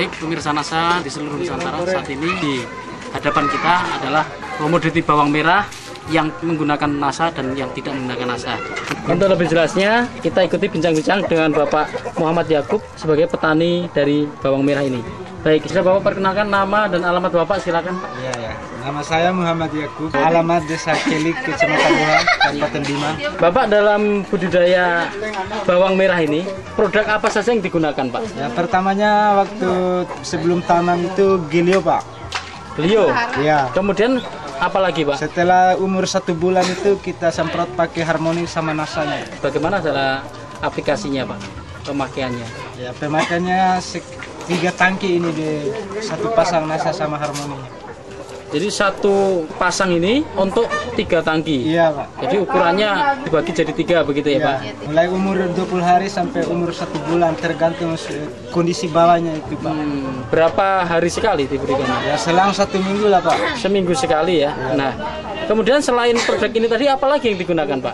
Baik pemirsa NASA di seluruh Nusantara, saat ini di hadapan kita adalah komoditi bawang merah yang menggunakan NASA dan yang tidak menggunakan NASA. Untuk lebih jelasnya, kita ikuti bincang-bincang dengan Bapak Muhammad Yakub sebagai petani dari bawang merah ini. Baik, bisa Bapak perkenalkan nama dan alamat Bapak, silakan. Iya. Nama saya Muhammad Yakub, alamat Desa Kelik, Kecamatan Buha, Kabupaten Bima. Bapak dalam budidaya bawang merah ini, produk apa saja yang digunakan, Pak? Ya, pertamanya waktu sebelum tanam itu gilio, Pak. Beliau. Iya. Kemudian apa lagi, Pak? Setelah umur 1 bulan itu kita semprot pakai harmoni sama nasanya. Bagaimana cara aplikasinya, Pak? Pemakaiannya? Ya, pemakaiannya 3 tangki ini di satu pasang NASA sama harmoni. Jadi satu pasang ini untuk 3 tangki. Iya, Pak. Jadi ukurannya dibagi jadi 3 begitu ya, Pak? Mulai umur 20 hari sampai umur 1 bulan tergantung kondisi bawahnya itu, Pak. Berapa hari sekali diberikan? Ya selang 1 minggu lah, Pak. Seminggu sekali ya. Nah, kemudian selain produk ini tadi apa lagi yang digunakan, Pak?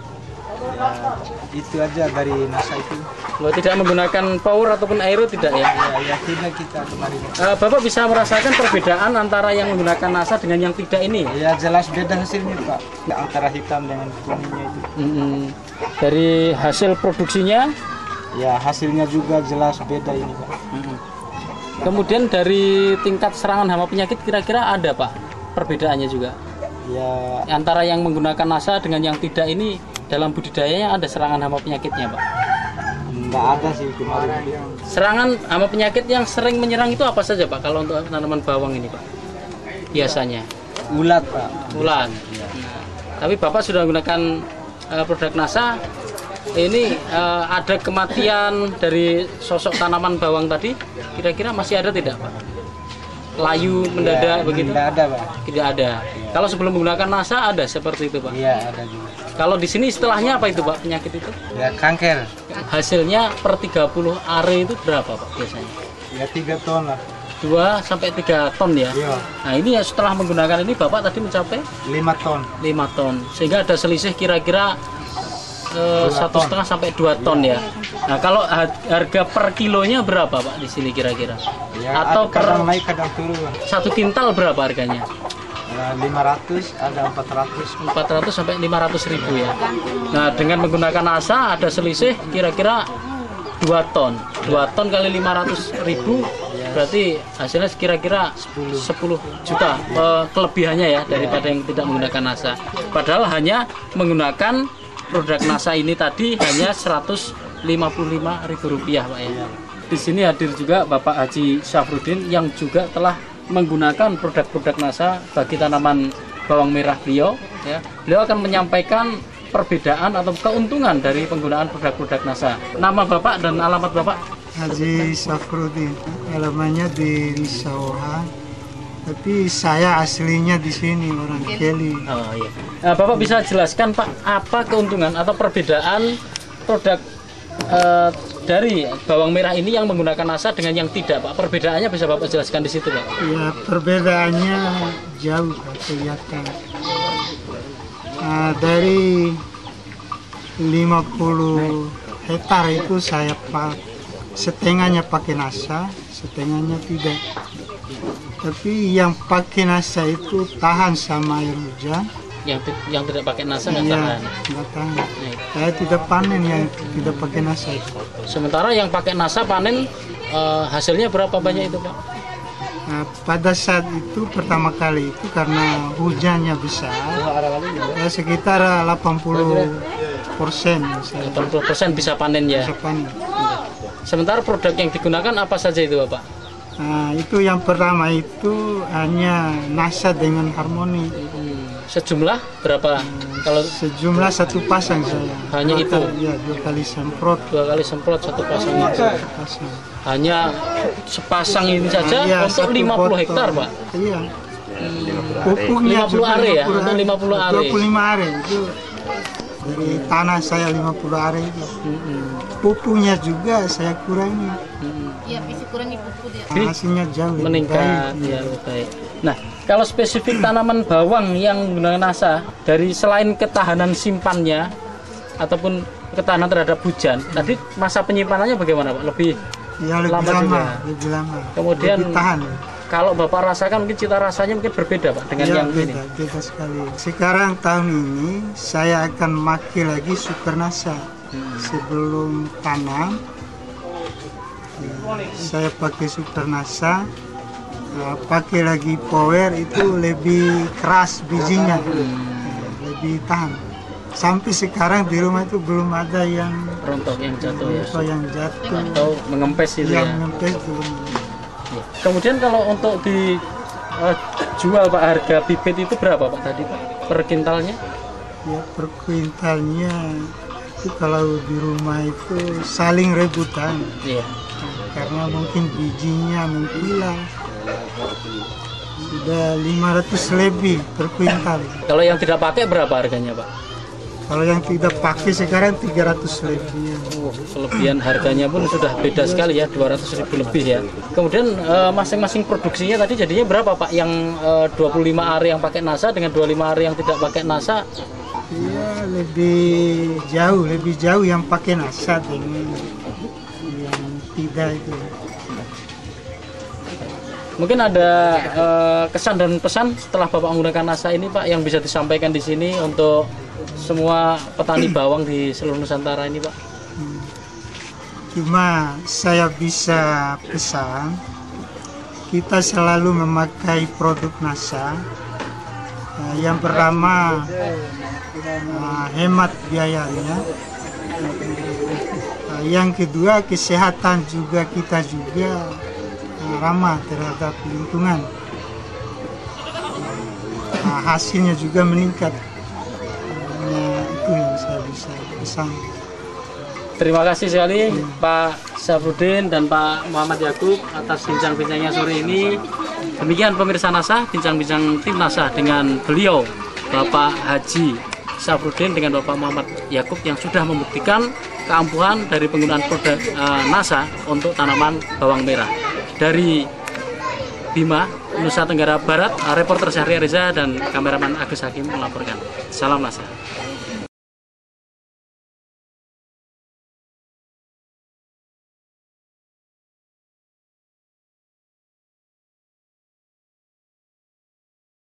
Ya, itu aja dari NASA itu. Tidak menggunakan power ataupun aero tidak ya? Ya tidak kita kemarin. Bapak bisa merasakan perbedaan antara yang menggunakan NASA dengan yang tidak ini? Ya jelas beda hasilnya, Pak. Antara hitam dengan kuningnya itu. Dari hasil produksinya? Ya hasilnya juga jelas beda ini, Pak. Kemudian dari tingkat serangan hama penyakit kira-kira ada, Pak, perbedaannya juga? Ya antara yang menggunakan NASA dengan yang tidak ini dalam budidayanya ada serangan hama penyakitnya, Pak? nggak ada sih kemarin. Serangan hama penyakit yang sering menyerang itu apa saja, Pak, kalau untuk tanaman bawang ini, Pak? Biasanya Ulat, Pak. ulat. Tapi Bapak sudah menggunakan produk NASA. Ini ada kematian dari sosok tanaman bawang tadi, kira-kira masih ada tidak, Pak? Layu mendadak begitu? Tidak ada, Pak. Tidak ada. Kalau sebelum menggunakan NASA ada seperti itu, Pak? Iya, ada juga. Kalau di sini istilahnya apa itu, Pak, penyakit itu? Ya kanker. Hasilnya per 30 are itu berapa, Pak, biasanya? Ya 3 ton lah. 2 sampai 3 ton ya? Iya. Nah ini ya, setelah menggunakan ini Bapak tadi mencapai 5 ton. 5 ton. Sehingga ada selisih kira-kira 1,5 sampai 2 ton ya. Nah kalau harga per kilonya berapa, Pak, di sini kira-kira? Ya, Atau kadang naik kadang turun. 1 kintal berapa harganya? Ya, 500, ada 400. 400 sampai 500 ribu ya. Nah dengan menggunakan NASA ada selisih kira-kira 2 ton. 2 ton kali 500 ribu berarti hasilnya kira-kira 10 juta kelebihannya ya daripada yang tidak menggunakan NASA. Padahal hanya menggunakan produk NASA ini tadi hanya Rp155.000, Pak ya. Di sini hadir juga Bapak Haji Syafruddin yang juga telah menggunakan produk-produk NASA bagi tanaman bawang merah beliau ya. Beliau akan menyampaikan perbedaan atau keuntungan dari penggunaan produk-produk NASA. Nama Bapak dan alamat Bapak? Haji Syafruddin, alamannya di Risauha, tapi saya aslinya di sini, orang Keli. Oh iya. Nah, Bapak bisa jelaskan, Pak, apa keuntungan atau perbedaan produk dari bawang merah ini yang menggunakan NASA dengan yang tidak, Pak? Perbedaannya bisa Bapak jelaskan di situ, Pak? Ya, perbedaannya jauh, Pak, kelihatan. Nah, dari 50 hektar itu saya setengahnya pakai NASA, setengahnya tidak. Tapi yang pakai NASA itu tahan sama air hujan. Yang tidak pakai NASA nggak tahan. Nggak tahan. Saya tidak panen yang tidak pakai NASA itu. Sementara yang pakai NASA panen hasilnya berapa banyak itu, Pak? Nah, pada saat itu pertama kali itu karena hujannya besar, ya sekitar 80%. 80% bisa panen ya. Bisa panen. Sementara produk yang digunakan apa saja itu, Bapak? Nah, itu yang pertama itu hanya NASA dengan harmoni. Sejumlah berapa? Kalau sejumlah 1 pasang saya. Hanya itu? Ya, 2 kali semprot. 2 kali semprot 1 pasang itu. Hanya sepasang ini saja ya, untuk 50 hektar, Pak? Iya. Pupuknya 50 are ya? Untuk 50 are? 25 are itu. Dari tanah saya 50 are itu. Pupuknya juga saya kurangi. Iya, bisa kurangi pupuk dia. Hasilnya jauh lebih meningkat baik. ya, baik. Nah, kalau spesifik tanaman bawang yang menggunakan NASA, dari selain ketahanan simpannya ataupun ketahanan terhadap hujan, tadi masa penyimpanannya bagaimana, Pak? Lebih Ya lebih Lama lama, juga. lebih lama. Kemudian lebih tahan. kalau Bapak rasakan mungkin cita rasanya mungkin berbeda Pak dengan Ya, yang ini. beda sekali. Sekarang tahun ini saya akan maki lagi super nasa. Sebelum tanam, saya pakai super nasa. Pakai lagi power itu lebih keras bijinya, lebih tahan. Sampai sekarang di rumah itu belum ada yang Rontok yang jatuh ya. jatuh, Atau mengempes itu yang ya. ngempes belum. Iya. Kemudian kalau untuk dijual Pak, harga bibit itu berapa Pak tadi Pak per kintalnya? Ya per kuintalnya itu kalau di rumah itu saling rebutan. Iya. Karena mungkin bijinya menghilang. Sudah 500 lebih per kuintal. Kalau yang tidak pakai berapa harganya Pak? Kalau yang tidak pakai sekarang 300 lebih. Kelebihan harganya pun sudah beda sekali ya, 200.000 lebih ya. Kemudian masing-masing produksinya tadi jadinya berapa Pak? Yang 25 ari yang pakai NASA dengan 25 ari yang tidak pakai NASA? Ya lebih jauh yang pakai nasa dengan yang tidak itu. Mungkin ada kesan dan pesan setelah Bapak menggunakan NASA ini Pak yang bisa disampaikan di sini untuk semua petani bawang di seluruh Nusantara ini Pak. Cuma saya bisa pesan kita selalu memakai produk NASA. Yang pertama hemat biayanya. Yang kedua kesehatan juga kita juga ramah terhadap lingkungan. Hasilnya juga meningkat. Itu yang saya bisa pesan. Terima kasih sekali Pak Syafruddin dan Pak Muhammad Yakub atas bincang-bincangnya sore ini. Demikian pemirsa NASA, bincang-bincang tim NASA dengan beliau Bapak Haji Syafruddin dengan Bapak Muhammad Yakub yang sudah membuktikan keampuhan dari penggunaan produk NASA untuk tanaman bawang merah. Dari Bima, Nusa Tenggara Barat, reporter Syahriar Reza dan kameraman Agus Hakim melaporkan. Salam NASA.